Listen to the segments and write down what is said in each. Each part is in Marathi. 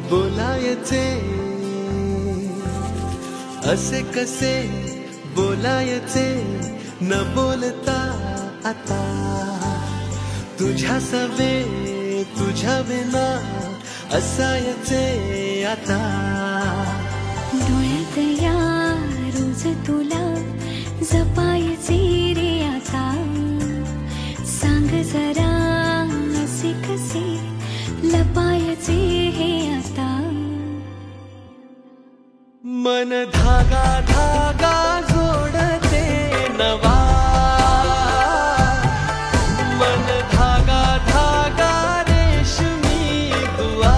बोलायचे असे कसे बोलायचे न बोलता आता तुझ्या सवे तुझ्या विना असायचे आता डोळ्यात या रोज तुला जपायचे रे आता सांग जरा असे कसे लपायचे हे आता मन धागा धागा जोडते नवा मन धागा धागा रेशमी दुआ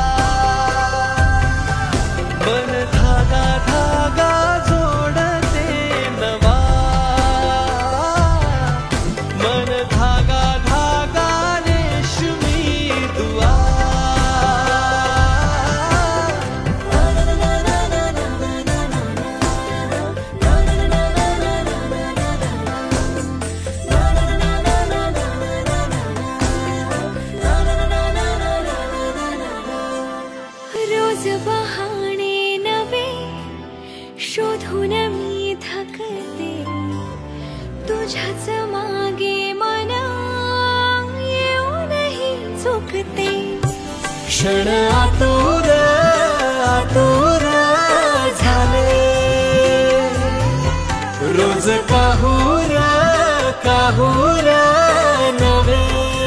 मन धागा धागा जोडते नवा मन धागा धागा रेशमी दुआ रोज बहाणे नवे शोधून मी थकते तुझ्याच मागे मन येऊनही चुकते क्षण आतुर आतुर झाले रोज काहूर काहूर नवे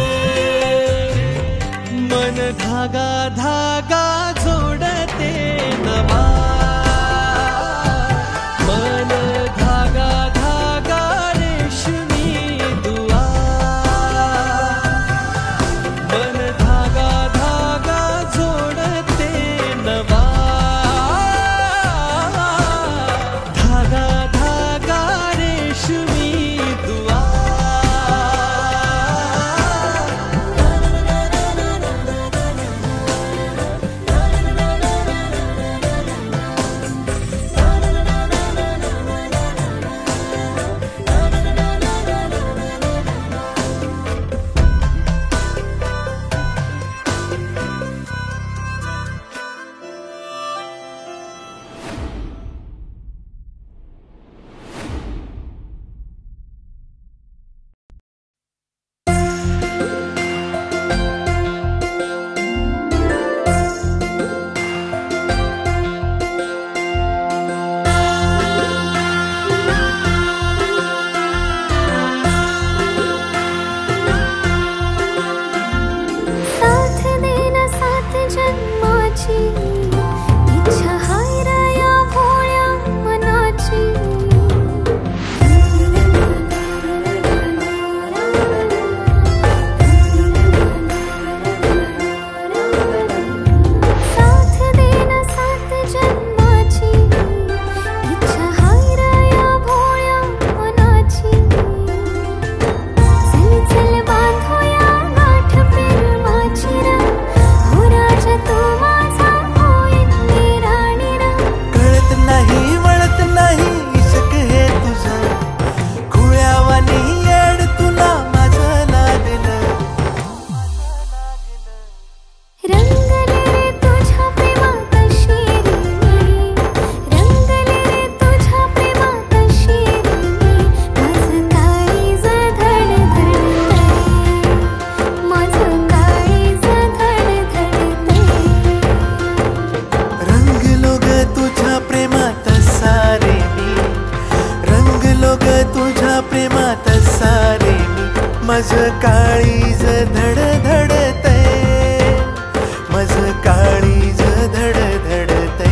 मन धागा धागा जोडते नवा मन धागा धागा रेशमी दुआ मन धागा धागा जोडते नवा धागा धागा रेशमी दुआ साथ देना साथ जन्माची इच्छा हाय रे या भोळ्या मनाची साथ देना साथ जन्माची इच्छा हाय रे या भोळ्या मनाची चल चल बांधूया गाठ प्रेमाची रा हो राजा तू माझा होईन मी राणी रा कळत नाही वळत नाही इश्क हे तुझं खुळ्यावानी येड तुला माझं लागलं रंगले रे तुझ्या प्रेमात शिरी मी रंगले रे तुझ्या प्रेमात शिरी मी माझं काळीज धडधडतंय माझं काळीज धडधडतंय रंगलो ग तुझ्या प्रेमात सारे मी रंगलो ग तुझ्या प्रेमात सारे मी माझं काळीज धडधडतंय माझं काळीज धडधडतंय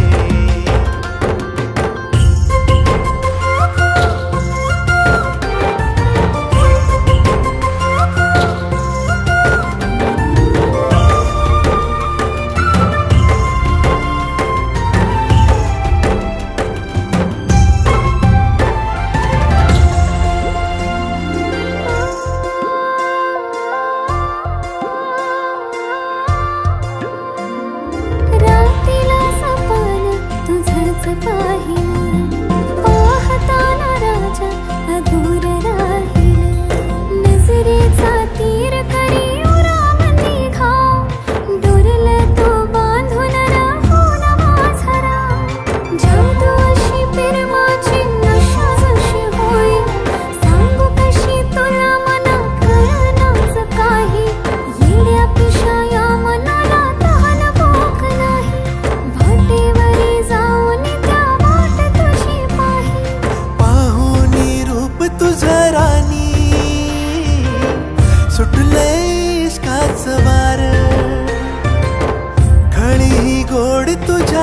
तीर करी उराम निघा डोरल तो बांधून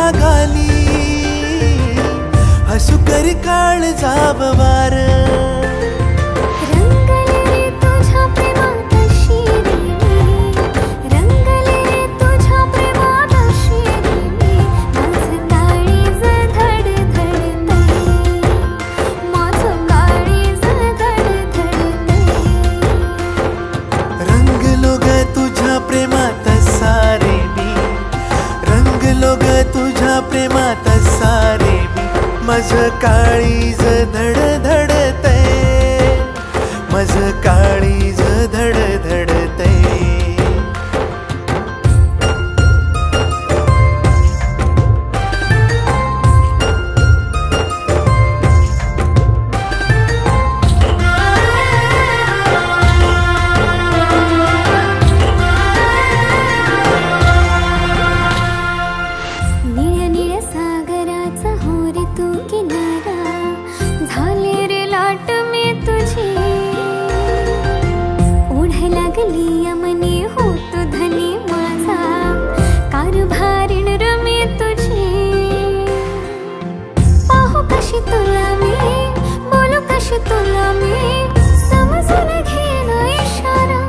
घाली हसू करी काळ जाव वार रंगले रे तुझ्या प्रेमात शिरी रंगले रे तुझ्या प्रेमात शिरी माझं काळीज धडधडतंय माझं काळीज धडधडतंय रंगलो ग तुझ्या प्रेमात सारे मी रंगलो ग तुझ्या प्रेमात सारे मी माझं काळीज धडधडतंय माझं काळीज धडधडतंय निळ्या निळ्या सागराचा हो रे तू किनारा झाले रे लाट मी तुझी ओढ लागली यमनी होतो धनी माझा कारभारीण रमी तुझी पाहू कशी तुला मी बोलू कशी तुला मी समजून घेण इशारा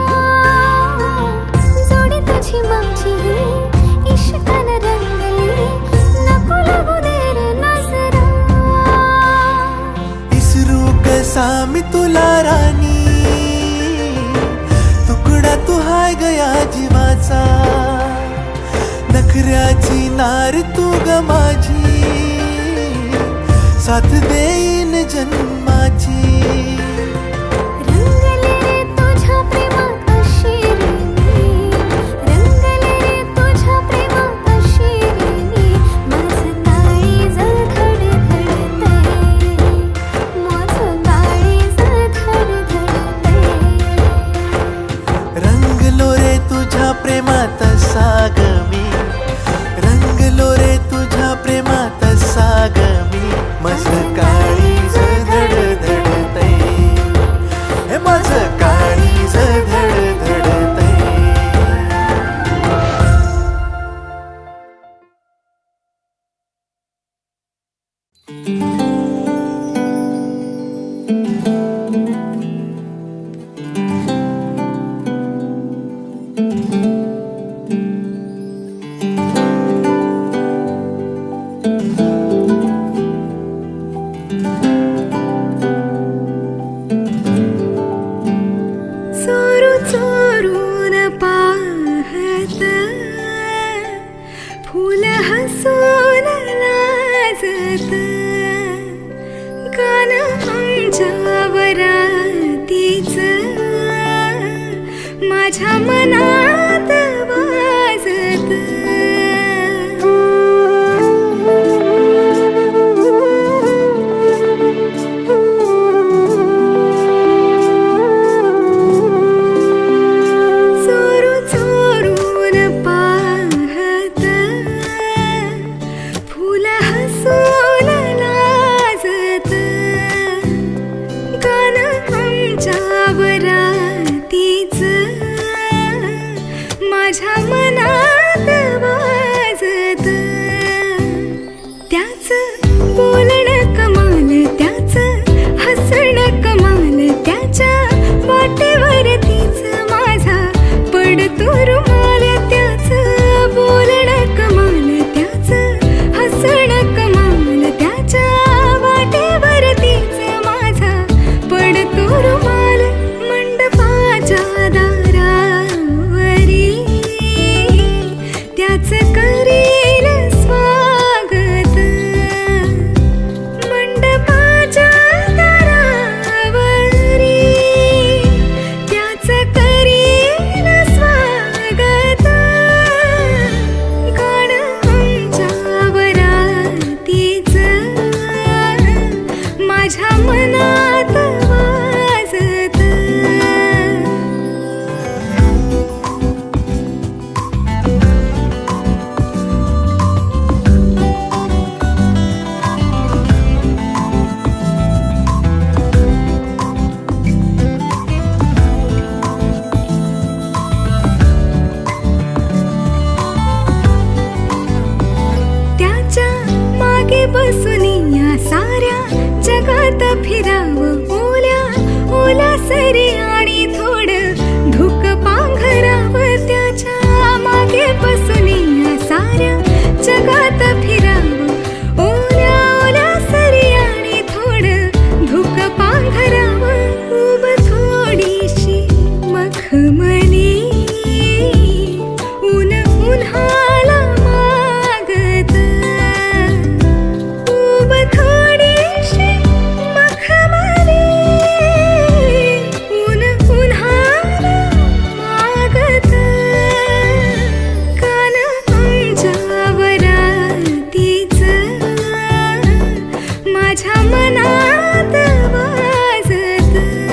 जोडी तुझी माझी इश्कान रंगली नको लागू दे रे नजरा इसरू कसा मी तुला राणी तुकडा तू हाय गया जीवाचा नखऱ्याची नार तू ग माझी साथ देईन जन्माची रंगले रे तुझ्या प्रेमात शिरी रंगले रे तुझ्या प्रेमात शिरी माझं काळीज धडधडतंय माझं काळीज धडधडतंय रंगलो रे तुझ्या प्रेमात साग मी रंगलो रे तुझ्या प्रेमात साग मी माझं काळीज धडधडतंय हे माझं काळीज धडधडतंय चोरू चोरून पाहत फुल हसून लाजत गान आमच्या वरातीच माझ्या मनात वाजत चोरू चोरून पाहत फुल हसून लाजत गान आमच्या वरातीच ओला सरी आणि थोडं धुक पांघरावं त्याच्या मागे बसून साऱ्या जगात फिरावं. ओल्या ओल्या सरी आणि थोडं धुक पांघरावं. उब थोडीशी मखमली ऊन उन्हाला मागत. उब थोडीशी मखमली ऊन उन्हाला मागत. कान आमच्यावर तीच माझ्या मनात वाजत.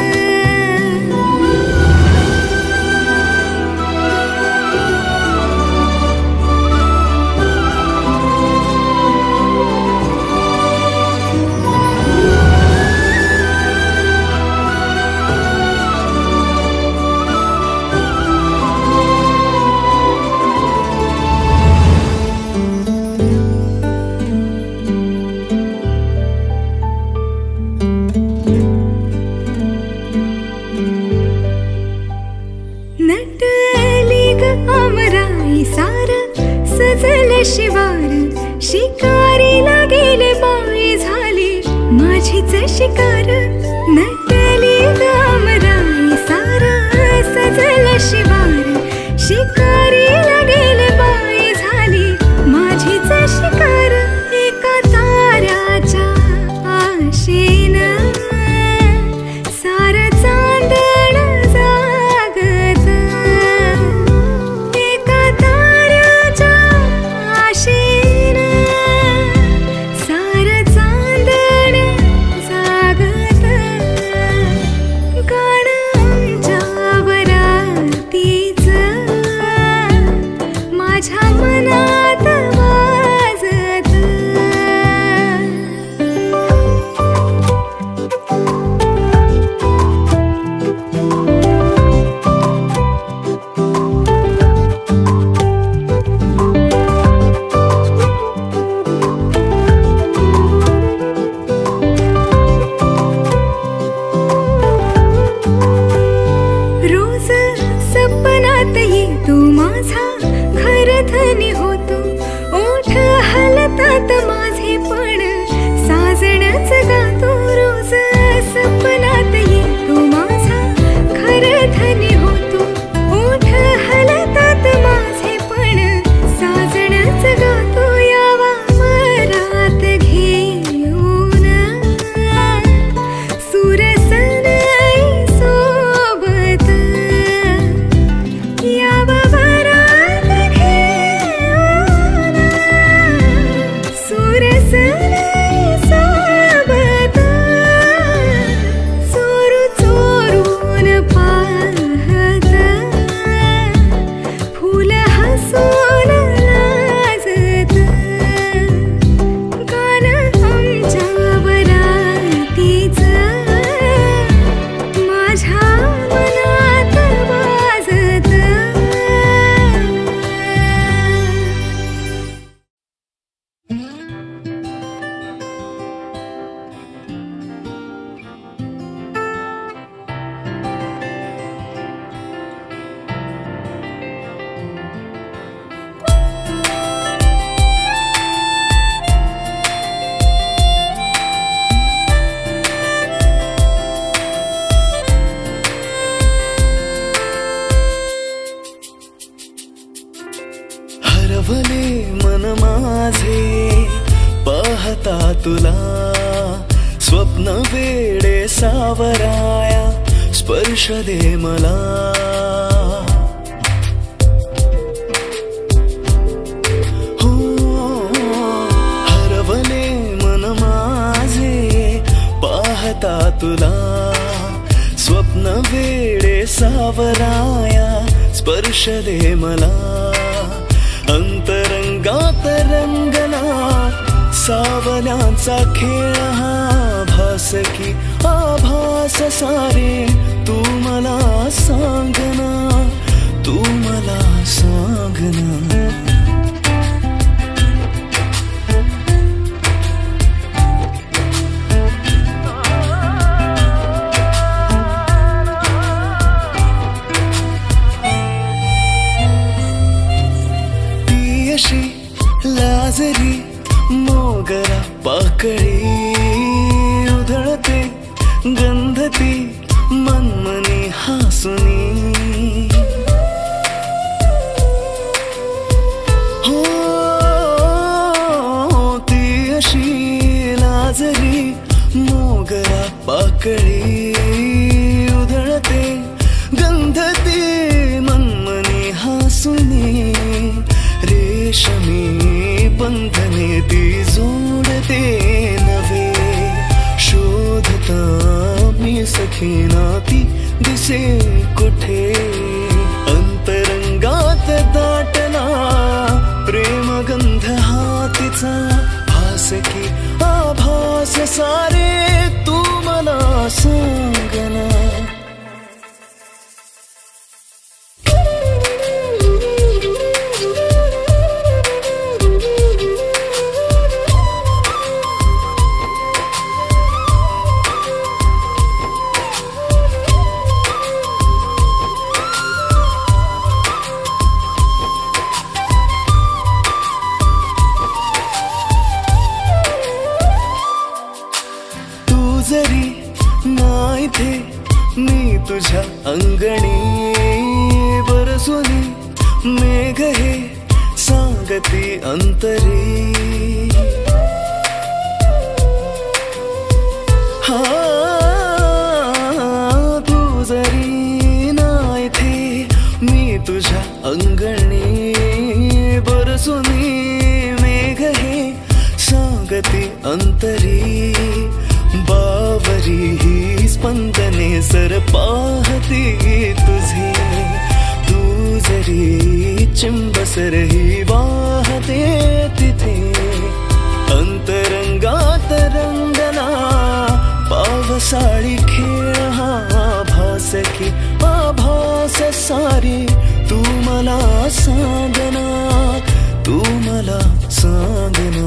नटली ग आमराई सार सजल शिवार. शिकारीला गेले बाई झाली माझीच शिकार. नटली ग आमराई सार सजल शिवार. शिकारीला गेले बाई झाली माझीच शिकार. एका ताऱ्याच्या आशेन सार चांदण जागत. एका ताऱ्याच्या आशेन सार चांदण जागत. गाण आमच्यावर तीच माझ्या मनात वाजत. रोज सपनात येतो माझा खरं धनी होतो. ओठ हलतात माझे पण साजणच गातो. रोज सपनात येतो माझा खरं धनी होतो. ओठ हलतात माझे पण साजणच गातो. यावा मरात घेऊन सुरसनाई सोबत. यावा वरात घेऊन सुरसनाई सोबत. चोरू चोरून पाहत फुल हसून लाजत. गाण आमच्यावर तीच माझ्या मनात वाजत. हरवले मन माझे पाहता तुला. स्वप्न वेडे सावराया स्पर्श दे मला. हो हरवले मन माझे पाहता तुला. स्वप्न वेडे सावराया स्पर्श दे मला. अंतरंगात रंगला सावल्यांचा खेळ हा. भास की आभास सारे तू मला सांगना. तू मला सांगना. अशी लाजरी मोगरा पाकळी उधळते गंधती मनमनी हासुनी हो ती अशी लाजरी मोगरा पाकळी उधळते गंधती मनमनी हासुनी रेशमी बंधने ती जोडते नवे शोधता मी सखीना ती दिसे कुठे अंतरंगात दाटला प्रेमगंध हातीचा भास की आभास सारे तू मला सांगना जरी नाही थे मी तुझ्या अंगणी बरसुनी मेघ हे सांगती अंतरी हा तू जरी नाही थे मी तुझ्या अंगणी बरसुनी मेघ हे सांगती अंतरी बावरी ही स्पंदने सर पाहती तुझे तू जरी चिंबसर ही वाहते तिथे अंतरंगात रंगला पावसाळी खेळ हा भास की आभास सारी तू मला सांगना तू मला सांगना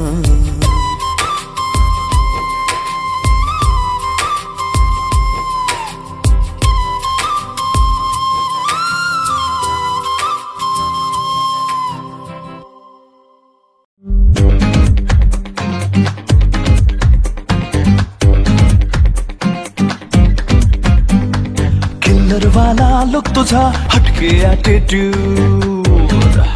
वाला लुक तुझा हटके एटीट्यूड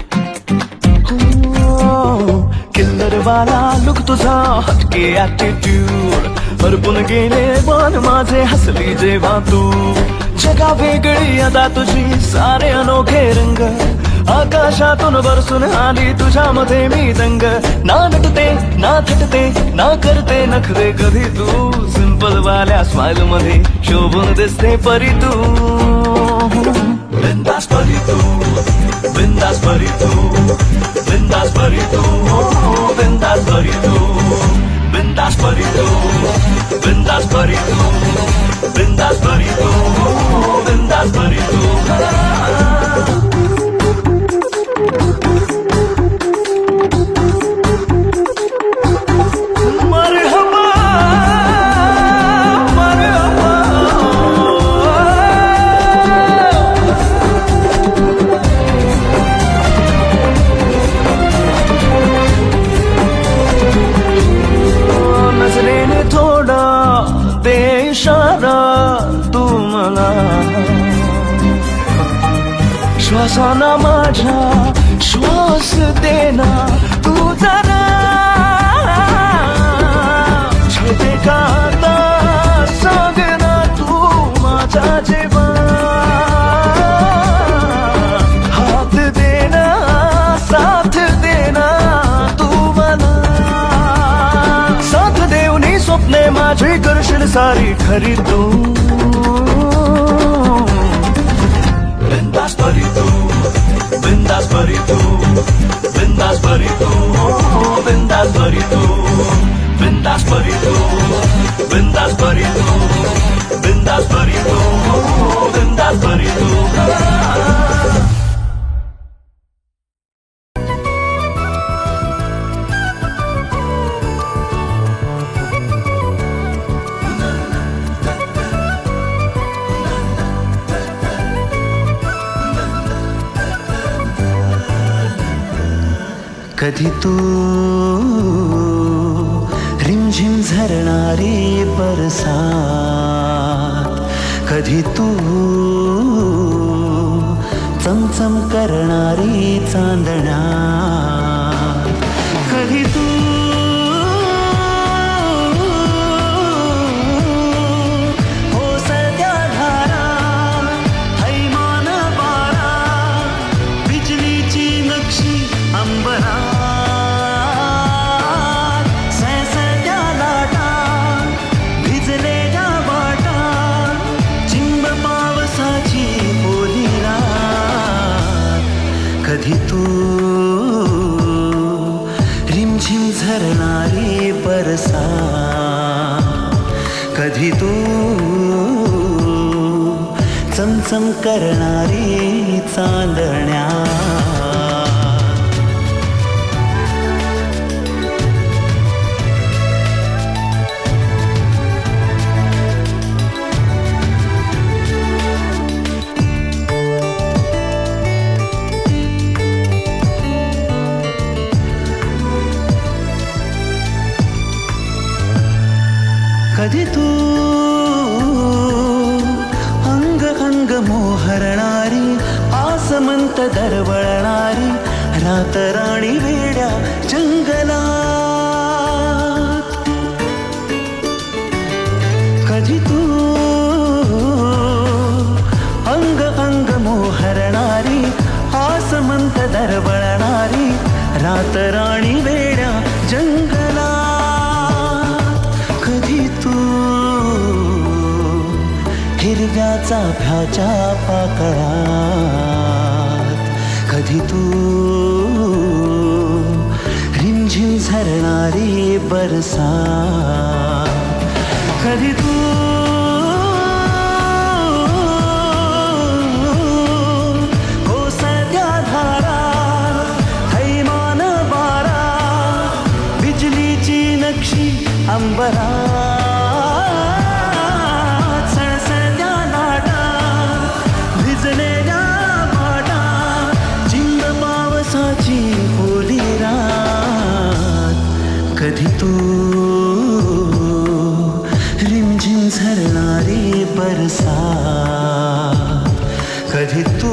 किल्लर वाला लुक तुझा हटके एटीट्यूड हरपून गेले पण माझे हसली जेव्हा तू जगा वेगळी अदा तुझी सारे अनोखे रंग आकाशातून बरसून आली तुझ्यामध्ये मी दंग ना नटते ना थटते ना करते नखरे कधी तू सिंपल वाल्या स्माइल मध्ये शोभून दिसते परी तू बिंदास परी तू बिंदास परी तू बिंदास परी तू बिंदास परी तू बिंदास परी तू बिंदास परी तू बिंदास परी तू बिंदास परी तू श्वासाना माझ्या श्वास देना तू जरा छेते का आता सांगना तू माझा जीवा हात देना साथ देना तू मला साथ देऊनी स्वप्ने माझी करशील सारी खरी तू बिंदास परी तू बिंदास परी तू बिंदास परी तू बिंदास परी तू बिंदास परी तू बिंदास परी तू बिंदास परी तू बिंदास परी तू कधी तू रिमझिम झरणारी बरसात, कधी तू चमचम करणारी चांदण्यात, कधी तू ओसळत्या धारा, थैमान वारा, बिजलीची नक्षी अंबरात, सळसळत्या लाटा, भिजलेल्या वाटा, चिंब पावसाची ओली रात, कधी तू रिमझिम झरणारी बरसात, कधी तू चमचम करणारी चांदण्यात. कधी तू अंग अंग मोहरणारी, आसमंत दरवळणारी, रातराणी वेड्या जंगलात, कधी तू अंग अंग मोहरणारी, आसमंत दरवळणारी, रातराणी वेड्या जंगलात, कधी तू हिरव्या चाफ्याच्या पाकळात, कधी तू रिमझिम झरणारी बरसात, कधी तू ओसळत्या धारा, थैमान वारा, बिजलीची नक्षी अंबरात, सळसळत्या लाटा, भिजलेल्या वाटा, चिंब पावसाची ओली रात, कधी तू रिमझिम झरणारी बरसात, कधी तू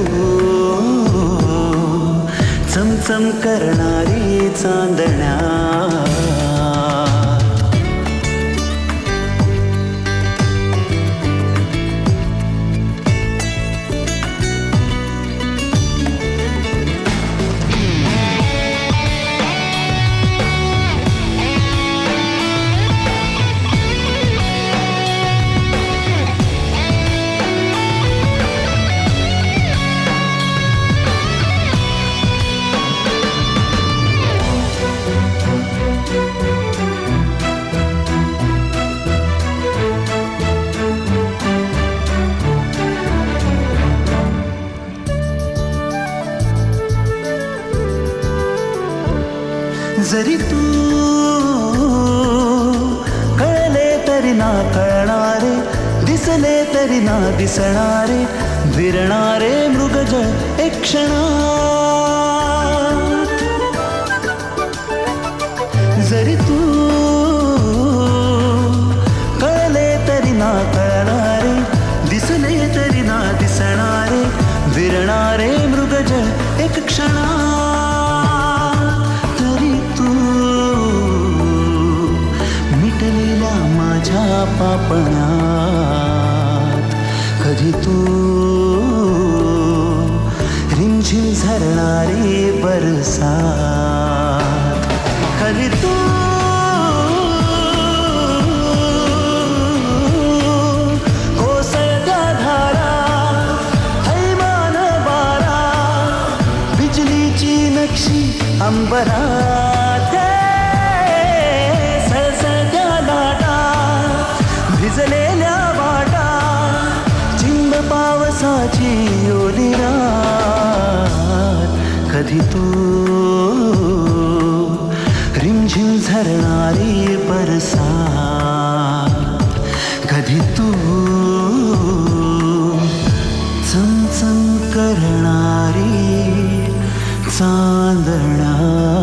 चमचम करणारी चांदण्यात. जरी तू कळले तरी ना कळणारे, दिसले तरी ना दिसणारे, विरणारे मृगजळ एक क्षणात, जरी तू कळले तरी ना कळणारे, दिसले तरी ना दिसणारे, विरणारे मृगजळ एक क्षणात, तरी तू मिटलेल्या माझ्या पापणात, कधी तू रिमझिम झरणारी बरसात, कधी तू कोसळत्या धारा, थैमान वारा, बिजलीची नक्षी अंबरात, सळसळत्या लाटा, भिजलेल्या वाटा, चिंब पावसाची ओली रात, कधी तू रिमझिम झरणारी बरसात, कधी तू चमचम करणारी चांदण्यात. चांदणा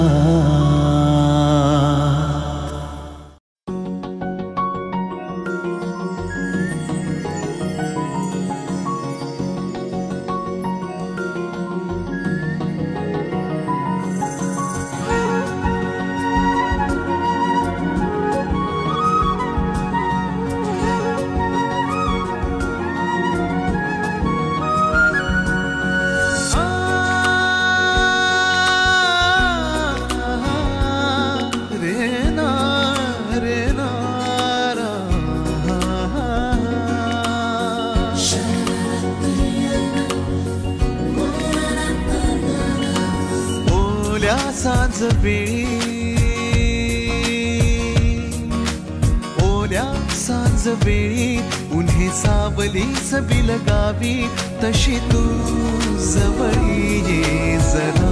ओल्या सांजवेळी उन्हे सावली सबी लगावी तशी तू जवळी ये जरा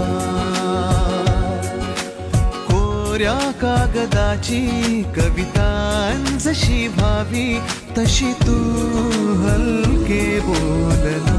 कोऱ्या कागदाची कविता जशी भावी तशी तू हलके बोलना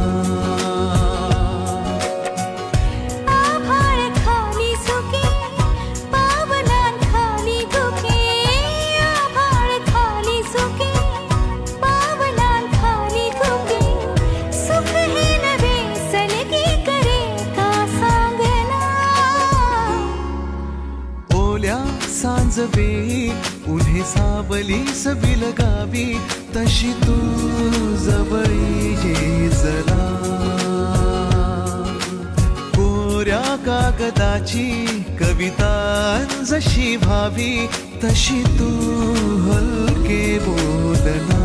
सांजवेळी उन्हे सावली सबी लगावी तशी तू जवळी ये जरा कोऱ्या कागदाची कविता जशी भावी तशी तू हलके बोलना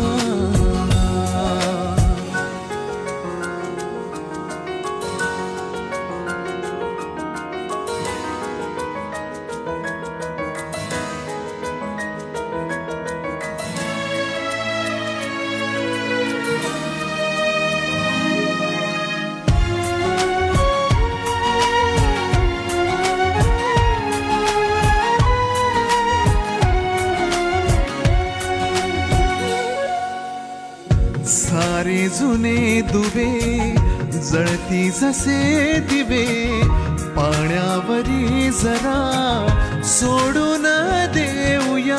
सारे जुने दुवे जळती जसे दिवे पाण्यावरी जरा सोडून देऊया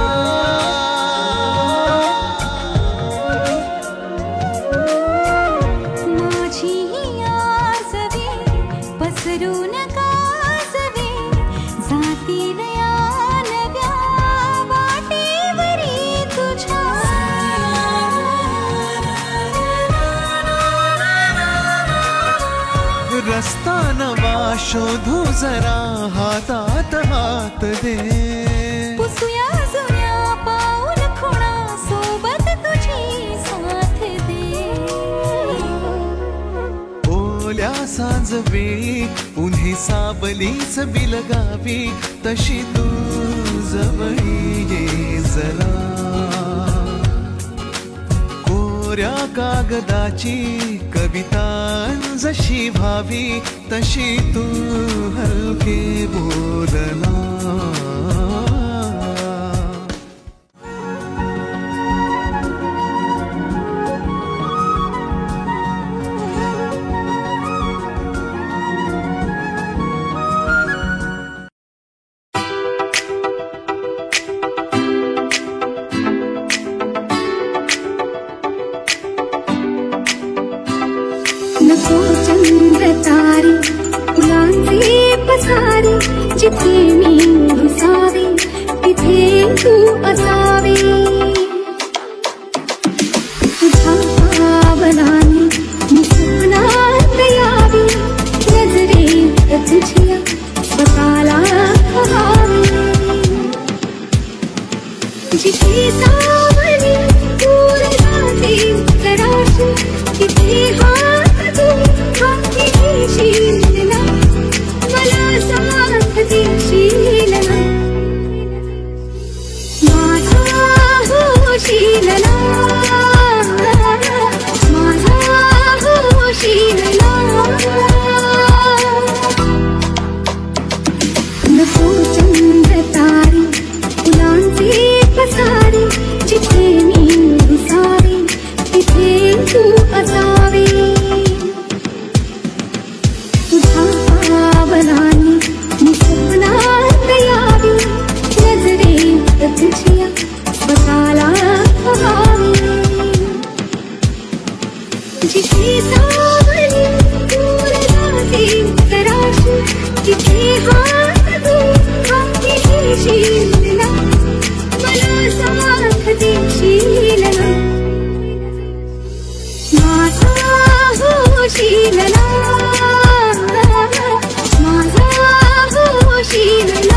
माझी आसवे पसरून कासवे जातील या नव्या वाटेवरी तुझ्या रस्ता नवा शोधू जरा हातात हात दे पुसूया जुन्या पाऊल खुणा सोबत तुझी साथ दे ओल्या सांजवेळी उन्हे सावली सबी लगावी तशी तू जवळी ये जरा कोऱ्या कागदाची कविता जशी भावी तशी तू हलके बोलना तारी फुलांचे पसारी जिथे मी रुसावी तिथे तू असावी तुझ्या भावनांनी मी स्वप्नात यावी नजरेत तुझ्या स्वतःला हवावी जिथे सावली दूर जाते जराशी तिथे हात तू देशील ना मला साथ देशील ना माझा होशील ना माझा होशील ना नको चंद्र तारी फुलांचे पसारी जिथे मी रुसावी तिथे तू असावी तुझ्या भावना हात तू हाती घेशील ना, मला साथ देशील ना, माझा होशील ना, माझा होशील ना.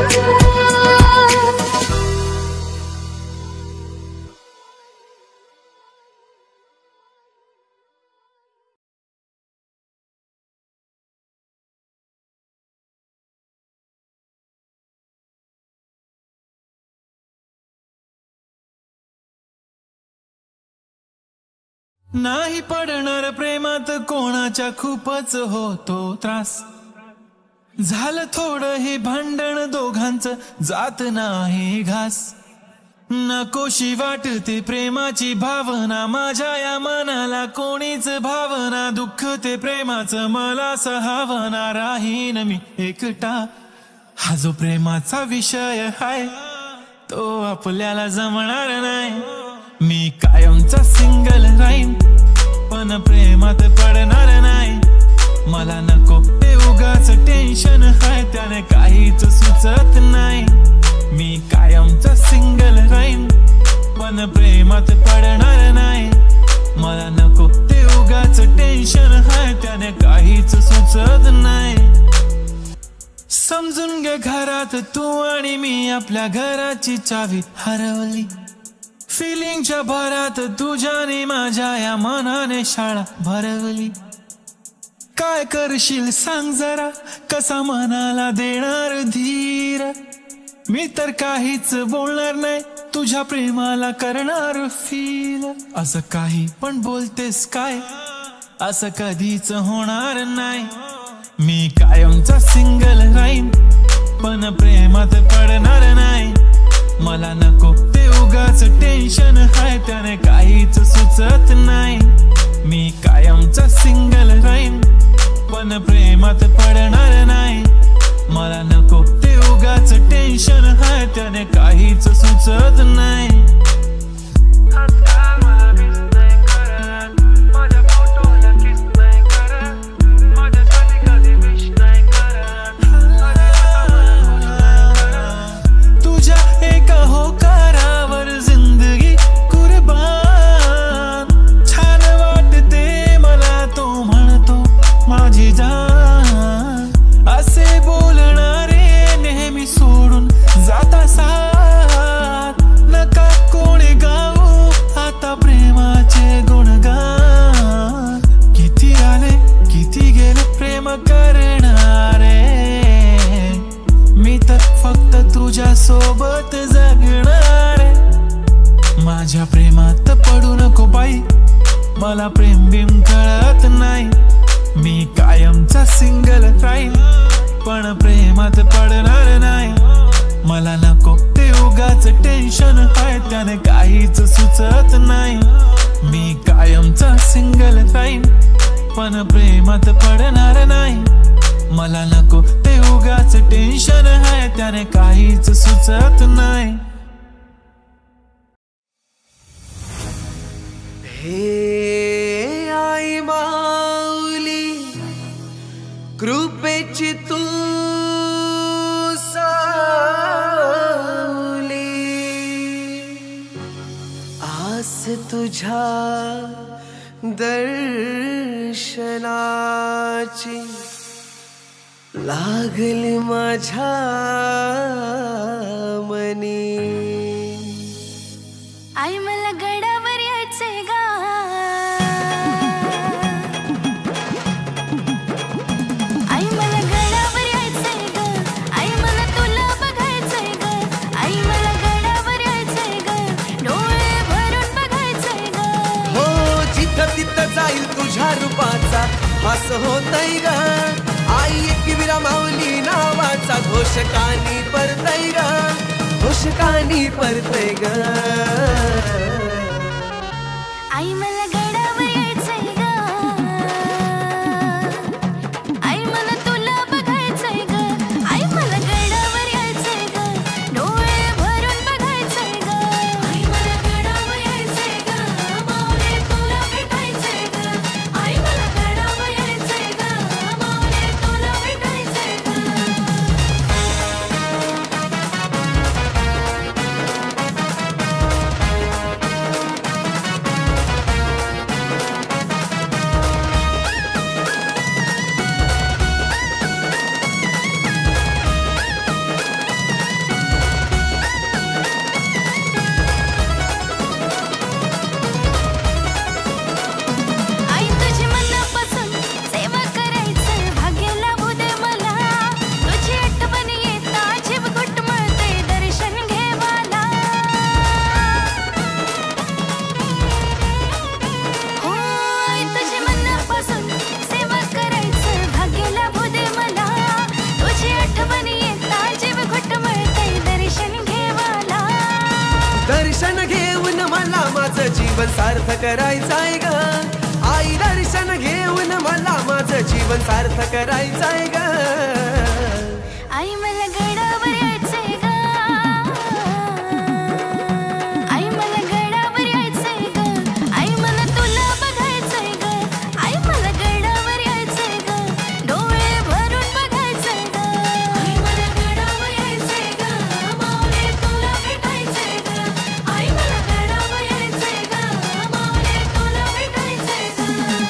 नाही पडणार प्रेमात कोणाच्या खूपच होतो त्रास, झालं थोडं हे भांडण दोघांचं जात नाही घास. नकोशी वाटते प्रेमाची भावना माझ्या या मनाला, कोणीच भावना दुःख ते प्रेमाचं मला सहावना. राहीन मी एकटा, हा जो प्रेमाचा विषय आहे तो आपल्याला जमणार नाही. मी कायमचा सिंगल राहीन पण प्रेमात पडणार नाही. मला नको ते उगाच टेन्शन आहे, त्याने काहीच सुचत नाही. मी कायमचा सिंगल राहीन पण प्रेमात पडणार नाही. मला नको ते उगाच टेन्शन आहे, त्याने काहीच सुचत नाही. समजून घे घरात तू आणि मी आपल्या घराची चावी हरवली. फिलिंगच्या भरात तुझ्याने माझ्या या मनाने शाळा भरवली. काय करशील सांग जरा, कसा मनाला देणार धीर. मी तर काहीच बोलणार नाही, तुझ्या प्रेमाला करणार फील. असं काही पण बोलतेस काय, असं कधीच होणार नाही. मी कायमचा सिंगल राहीन पण प्रेमात पडणार नाही. मला नको ते उगाच टेन्शन आहे, त्याने काहीच सुचत नाही. मी कायमचा सिंगल राहीन पण प्रेमात पडणार नाही. मला नको ते उगाच टेन्शन आहे, त्याने काहीच सुचत नाही. सोबत जगणार. माझ्या प्रेमात पडू नको बाई, मला प्रेम बिम कळत नाही. मी कायमचा सिंगल राहील पण प्रेमात पडणार नाही. मला नको ते उगाच टेन्शन आहे, त्याने काहीच सुचत नाही. मी कायमचा सिंगल राहील पण प्रेमात पडणार नाही. मला नको ते उगाच टेन्शन आहे, त्याने काहीच सुचत नाही. हे आई माऊली कृपेची तू सावली, आस तुझ्या दर्शनाची लागली माझ्या मनी. आई मला गडावर यायचंय गा, आई मला गडावर यायचंय ग, आई मला तुला बघायचंय ग, आई मला गडावर यायचंय ग, डोळे भरून बघायचंय ग. हो जिथं तिथं जाईल तुझ्या रूपाचा भास होतय ग. आई एकविरा माऊली नावाचा घोषकानी परतय ग, घोषकानी परतय ग. आई मला गडावर यायचंय ग, आई मला तुला बघायचंय ग, आई मला गडावर यायचंय ग, डोळे भरून बघायचंय ग. आई मला गडावर यायचंय ग, माऊली तुला भेटायचंय ग, आई मला गडावर यायचंय ग, माऊली तुला भेटायचंय ग. जीवन सार्थ करायचंय ग आई दर्शन घेऊन मला माझं जीवन सार्थ करायचंय ग आई मला गडावर यायचंय ग आई मला गडावर यायचंय ग आई मला तुला बघायचंय ग आई मला गडावर यायचंय ग डोळे भरून बघायचंय ग आई मला गडावर यायचंय ग माऊली तुला भेटायचंय ग आई मला गडावर यायचंय ग माऊली तुला भेटायचंय ग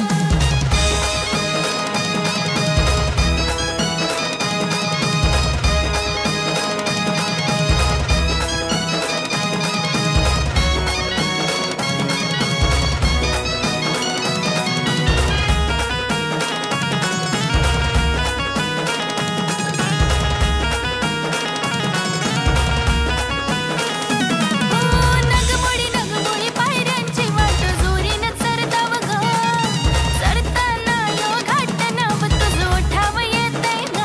नगमोडी पायऱ्यांची वाट जोरीनं चढताव ग चढताना यो घाट नाव तुझं ओठाव येतंय ग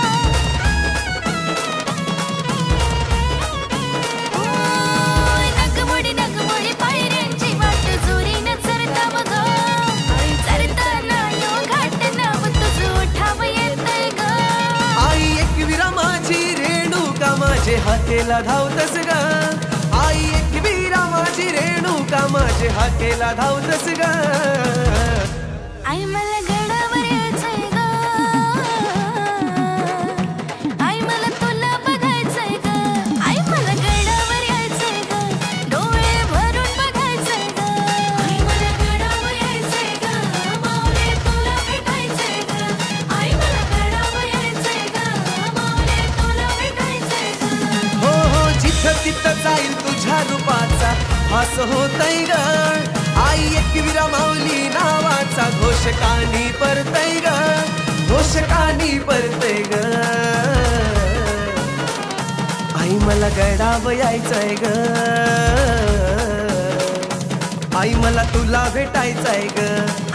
नगमोडी पायऱ्यांची वाट जोरीनं चढताव ग चढताना यो घाट नाव तुझं ओठाव येतंय ग आई एकवीरा माझी रेणुका माझे हाकेला धावतस ग आई एकवीरा माझी रेणुका माझे हाकेला धावतस ग आई मला गडावर यायचंय ग आई मला तुला बघायचंय ग आई मला गडावर यायचंय ग डोळे भरून बघायचंय ग आई मला गडावर यायचंय ग माऊली तुला भेटायचंय ग आई मला गडावर यायचंय ग माऊली तुला भेटायचंय ग हो हो जिथं तिथं जाईल तुझ्या रूपाचा हास होतय ग आई एकवीरा माऊली नावाचा घोष कानी परतय ग घोष कानी परतय ग आई मला गडावर यायचंय ग आई मला तुला भेटायचंय ग